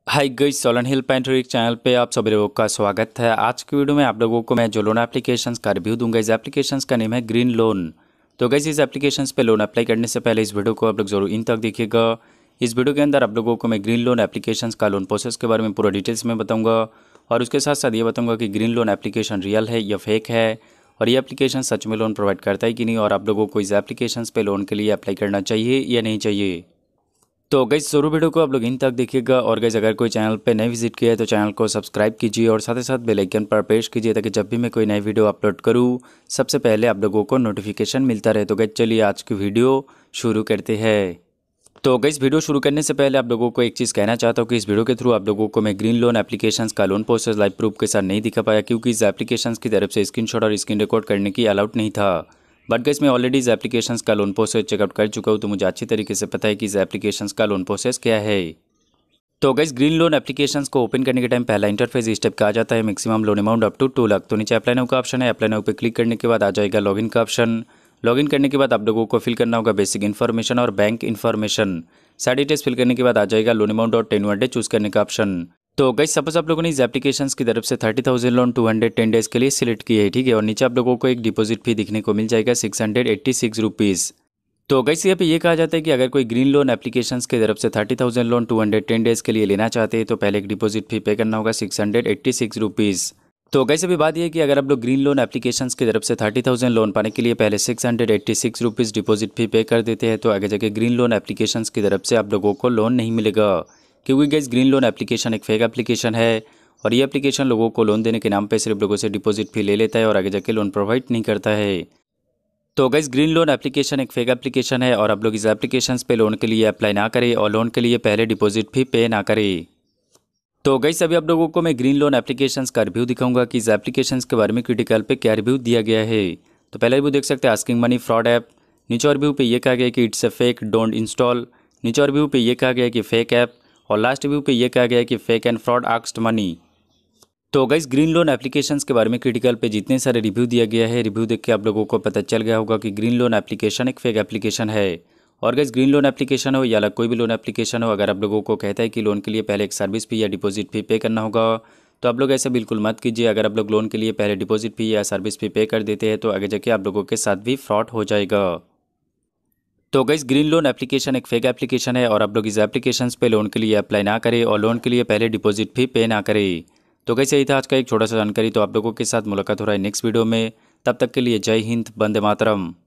हाय guys, Solan hill पेंटरिक channel पे आप सभी लोगों का स्वागत है। आज की वीडियो में आप लोगों को मैं जो लोन एप्लीकेशंस का रिव्यू दूंगा। इस एप्लीकेशंस का नेम है ग्रीन लोन। तो गाइस, इस एप्लीकेशंस पे लोन अप्लाई करने से पहले इस वीडियो को आप लोग जरूर इन तक देखिएगा। इस वीडियो के अंदर आप लोगों को मैं ग्रीन लोन एप्लीकेशंस का लोन प्रोसेस के बारे में पूरा डिटेल्स में बताऊँगा और उसके साथ साथ ये बताऊँगा कि ग्रीन लोन एप्लीकेशन रियल है या फेक है और ये एप्लीकेशन सच में लोन प्रोवाइड करता है कि नहीं, और आप लोगों को इस एप्लीकेशंस पे लोन के लिए अप्लाई करना चाहिए या नहीं चाहिए। तो गाइस, जरूर वीडियो को आप लोग इन तक देखिएगा। और गाइस, अगर कोई चैनल पे नए विजिट किया है तो चैनल को सब्सक्राइब कीजिए और साथ ही साथ बेल आइकन पर प्रेस कीजिए ताकि जब भी मैं कोई नई वीडियो अपलोड करूँ सबसे पहले आप लोगों को नोटिफिकेशन मिलता रहे। तो गाइस, चलिए आज की वीडियो शुरू करते हैं। तो गाइस, वीडियो शुरू करने से पहले आप लोगों को एक चीज़ कहना चाहता हूँ कि इस वीडियो के थ्रू आप लोगों को मैं ग्रीन लोन एप्लीकेशंस का लोन प्रोसेस लाइव प्रूफ के साथ नहीं दिखा पाया, क्योंकि इस एप्लीकेशंस की तरफ से स्क्रीनशॉट और स्क्रीन रिकॉर्ड करने की अलाउड नहीं था। बट गाइस, मैं ऑलरेडी इस एप्लीकेशंस का लोन प्रोसेस चेकआउट कर चुका हूँ, तो मुझे अच्छी तरीके से पता है कि इस एप्लीकेशंस का लोन प्रोसेस क्या है। तो गाइस, ग्रीन लोन एप्लीकेशंस को ओपन करने के टाइम पहला इंटरफेस इस टाइप का आ जाता है, maximum loan amount up to 2 lakh. तो नीचे अप्लाई नाउ का ऑप्शन है, अप्लाई नाउ पे क्लिक करने के बाद आ जाएगा लॉगिन का ऑप्शन। लॉगिन करने के बाद आप लोगों को फिल करना होगा बेसिक इन्फॉर्मेशन और बैंक इन्फॉर्मेशन। सारी डिटेल्स फिल करने के बाद आ जाएगा लोन अमाउंट और 10 वर्क डे चूज करने का ऑप्शन। तो गाइस, सपोज आप लोगों ने इस एप्लीकेशंस की तरफ से 30,000 लोन 210 डेज के लिए सिलेक्ट किए है, ठीक है। और नीचे आप लोगों को एक डिपॉजिट फी दिखने को मिल जाएगा 686 रुपीज़। तो गाइस, यहाँ पे ये कहा जाता है कि अगर कोई ग्रीन लोन एप्लीकेशंस की तरफ से 30,000 लोन 210 डेज के लिए लेना चाहते हैं तो पहले एक डिपॉजिट फी पे करना होगा 686 रुपीज़। तो गाइस, अभी बात ये है कि अगर आप लोग ग्रीन लोन एप्लीकेशंस की तरफ से 30,000 लोन पाने के लिए पहले 686 रुपीज़ डिपॉजिट फी पे कर देते हैं तो आगे जाके ग्रीन लोन एप्लीकेशंस की तरफ से आप लोगों को लोन नहीं मिलेगा, क्योंकि गाइस ग्रीन लोन एप्लीकेशन एक फेक एप्लीकेशन है और ये एप्लीकेशन लोगों को लोन देने के नाम पे सिर्फ लोगों से डिपॉजिट फी ले लेता है और आगे जाके लोन प्रोवाइड नहीं करता है। तो गाइस, ग्रीन लोन एप्लीकेशन एक फेक एप्लीकेशन है और आप लोग इस एप्लीकेशंस पे लोन के लिए अप्लाई ना करें और लोन के लिए पहले डिपॉजिट फी पे ना करें। तो गाइस, अभी आप लोगों को मैं ग्रीन लोन एप्लीकेशंस का रिव्यू दिखाऊंगा कि इस एप्लीकेशंस के बारे में क्रिटिकल पे क्या रिव्यू दिया गया है। तो पहला रिव्यू देख सकते हैं, आस्किंग मनी फ्रॉड ऐप। नीचे और रिव्यू पे ये कहा गया कि it's a fake, don't install. नीचे और रिव्यू पे ये कहा गया कि फेक ऐप। और लास्ट रिव्यू पे ये कहा गया कि fake and fraud asked money. तो गाइस, ग्रीन लोन एप्लीकेशंस के बारे में क्रिटिकल पे जितने सारे रिव्यू दिया गया है, रिव्यू देख के आप लोगों को पता चल गया होगा कि ग्रीन लोन एप्लीकेशन एक फेक एप्लीकेशन है। और गाइस, ग्रीन लोन एप्लीकेशन हो या अलग कोई भी लोन एप्लीकेशन हो, अगर आप लोगों को कहता है कि लोन के लिए पहले एक सर्विस फी या डिपॉजिट फी पे करना होगा तो आप लोग ऐसा बिल्कुल मत कीजिए। अगर आप लोग लोन के लिए पहले डिपॉजिट फी या सर्विस फी पे कर देते हैं तो आगे जाके आप लोगों के साथ भी फ्रॉड हो जाएगा। तो गाइस, ग्रीन लोन एप्लीकेशन एक फेक एप्लीकेशन है और आप लोग इस एप्लीकेशंस पे लोन के लिए अप्लाई ना करें और लोन के लिए पहले डिपॉजिट फी पे ना करें। तो गाइस, यही था आज का एक छोटा सा जानकारी। तो आप लोगों के साथ मुलाकात हो रहा है नेक्स्ट वीडियो में। तब तक के लिए जय हिंद, वंदे मातरम।